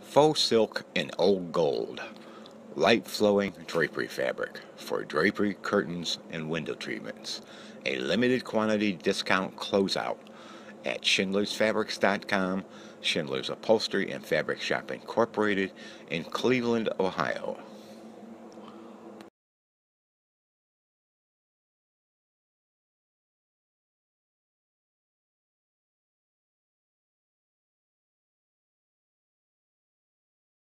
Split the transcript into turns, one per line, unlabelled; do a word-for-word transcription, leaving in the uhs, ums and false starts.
Faux silk in old gold. Light flowing drapery fabric for drapery, curtains, and window treatments. A limited quantity discount closeout at schindlers fabrics dot com, Schindlers Upholstery and Fabric Shop Incorporated in Cleveland, Ohio.